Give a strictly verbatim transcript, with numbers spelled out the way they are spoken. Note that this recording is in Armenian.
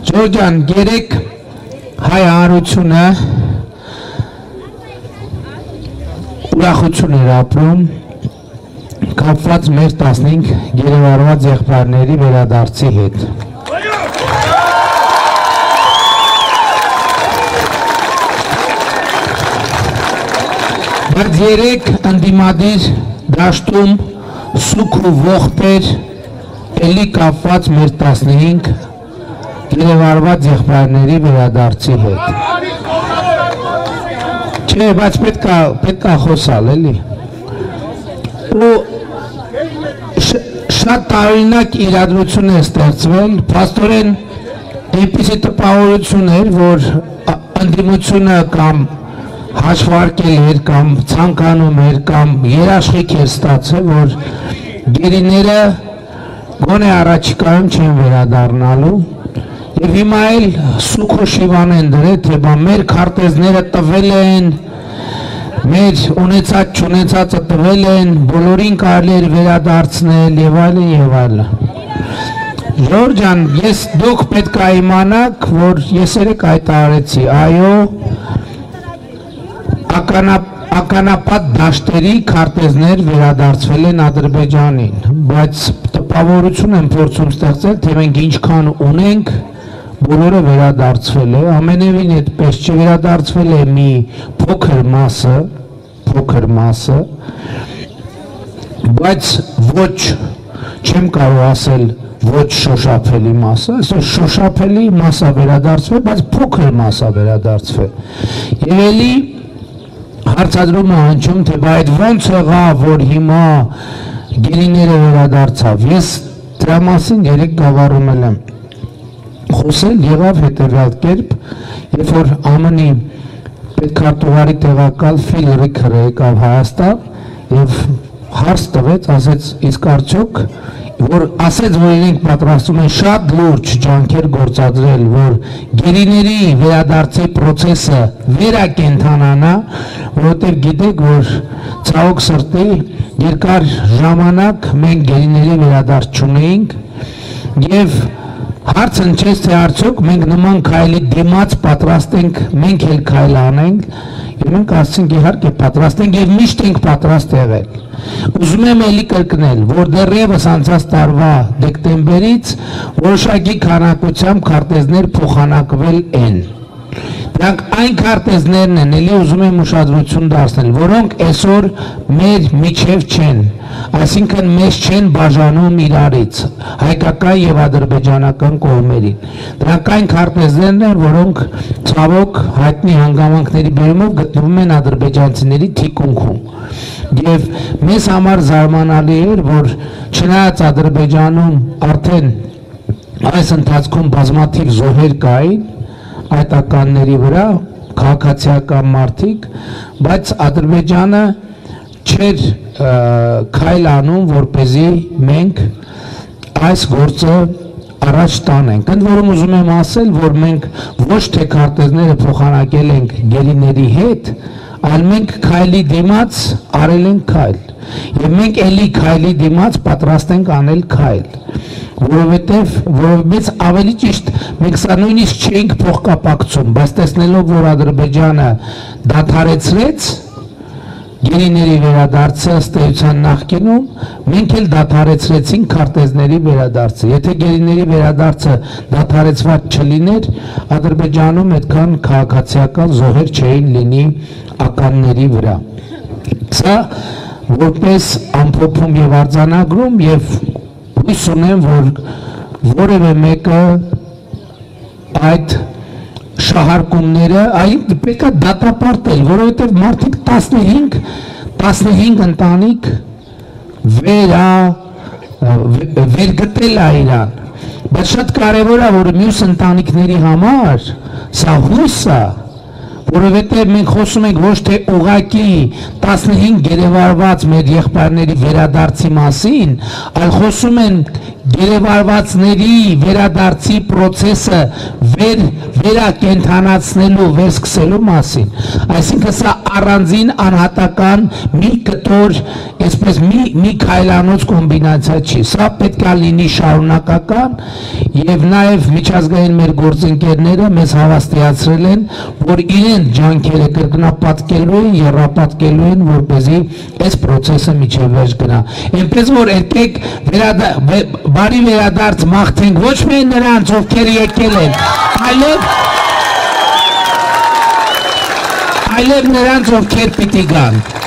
Ջորջան, երեք հայ հանրությունը ուրախություն էր ապրում կապված մեր տասնհինգ գերեվարված եղբայրների վերադարձի հետ։ Բայց երեք ընդդիմադիր դաշտում սուք ու ողջ էր էլի կապված մեր տասնհինգ գերեվարված եղբայրների վերադարձի հետ։ Չէ, բայց պետք է խոսալ, էլի։ Ու շատ տարօրինակ իրադրություն է ստեղծվել, փաստորեն այնպիսի տպավորություն էր, որ ընդդիմությունը կամ հաշվարկել էր կամ ցանկանում էր կամ երաշխիք էր ստացել, որ գերիները գոնե առաջիկայում չեն վերադառնալու եւ հիմա էլ սուք ու շիվան են դրել, թե բա մեր քարտեզները տվել են, մեր ունեցած չունեցածը տվել են, բոլորին կարելի էր վերադարձնել եւ այլն եւ այլն։ Ջորջան, ես դուք պետք է իմանաք, որ ես երեք հայտարարեցի, այո, ականապատ դաշտերի քարտեզներ վերադարձվել են Ադրբեջանին, բայց տպավորություն եմ փորձում ստեղծել, թե մենք ինչքան ունենք, բոլորը վերադարձվել է, ամենևին այդպես չվերադարձվել է մի փոքր մասը, փոքր մասը, բայց ոչ, չեմ կարող ասել, ոչ շոշափելի մասը, այսօր շոշափելի մասը վերադարձվել, բայց փոքր մասը վերադարձվել։ Եվ էլի հարցադրում է հնչում, թե բա այդ ոնց եղավ, որ հիմա գերիները վերադարձավ։ Ես դրա մասին երեք գավառում եմ խոսել, եղավ հետևյալ կերպ, երբ որ ԱՄՆ-ի պետքարտուղարի տեղակալ Ֆիլ Ռիքերը եկավ Հայաստան եւ հարց տվեց, ասեց, իսկ արդյոք որ ասեց, որ իրենք պատրաստում են շատ լուրջ ջանքեր գործադրել, որ գերիների վերադարձի process-ը վերակենդանանա, որովհետև գիտեք, որ ցավոք սրտի երկար ժամանակ մենք գերիների վերադարձ չունեինք եւ հարցը հնչեց, թե արդյոք մենք նման քայլի դիմաց պատրաստ ենք, մենք էլ քայլ անենք, եւ մենք ասենք իհարկե պատրաստ ենք եւ միշտ ենք պատրաստ եղել։ Ուզում եմ էլի կրկնել, որ դեռևս անցած տարվա դեկտեմբերից որոշակի քանակությամբ քարտեզներ փոխանակվել են։ Դրանք այն քարտեզներն են, էլի ուզում եմ ուշադրություն դարձնել, որոնք այսօր մեր միջև չեն, այսինքն մեզ չեն բաժանում իրարից, հայկական եւ ադրբեջանական կողմերին։ Դրանք այն քարտեզներն են, որոնք ցավոք հայտնի հանգամանքների բերումով գտնվում են ադրբեջանցիների թիկունքում։ Եվ մեզ համար զարմանալի էր, որ չնայած Ադրբեջանում արդեն այս ընթացքում բազմաթիվ զոհեր կային հայտականների վրա, քաղաքացիական մարդիկ, բայց Ադրբեջանը չէր քայլ անում, որպեսզի մենք այս գործը առաջ տանենք։ Ընդ որում ուզում եմ ասել, որ մենք ոչ թե քարտեզները փոխանակել ենք գերիների հետ, այլ մենք քայլի դիմաց արել ենք քայլ, եւ մենք էլի քայլի դիմաց պատրաստ ենք անել քայլ, որովհետեւ որովհետեւ ավելի ճիշտ մենք սա նույնիսկ չէինք փոխկապակցում, բայց տեսնելով, որ Ադրբեջանը դադարեցրեց գերիների վերադարձը ըստ էության նախկինում, մենք էլ դադարեցրեցինք քարտեզների վերադարձը։ Եթե գերիների վերադարձը դադարեցված չլիներ, Ադրբեջանում այդքան քաղաքացիական զոհեր չէին լինի ականների վրա։ Սա որպես ամփոփում եւ արձանագրում եւ հույս ունեմ, որ որևէ մեկը այդ շահարկումները այն պետք է դատապարտել, որովհետև մարդիկ տասնհինգ տասնհինգ ընտանիք վերա վերգտել է իրան, բայց շատ կարևոր է, որ մյուս ընտանիքների համար սա հույս է, որովհետև մենք խոսում ենք ոչ թե ուղղակի տասնհինգ գերեվարված մեր եղբայրների վերադարձի մասին, այլ խոսում են գերեվարվածների վերադարձի process-ը վեր վերակենդանացնելու, վերսկսելու մասին, այսինքն սա առանձին անհատական մի կտոր, այսպես մի մի քայլանոց կոմբինացիա չի, սա պետք է լինի շարունակական եւ նաեւ միջազգային մեր գործընկերները մեզ հավաստիացրել են, որ իրեն ջանքերը կրկնապատկելու են, եռապատկելու են, որպեսզի այս process-ը միջև վերջ գնա։ Այնպես որ եկեք բարի վերադարձ մաղթենք ոչ միայն նրանց, ովքեր եկել են, այլև այլև նրանց, ովքեր պիտի գան։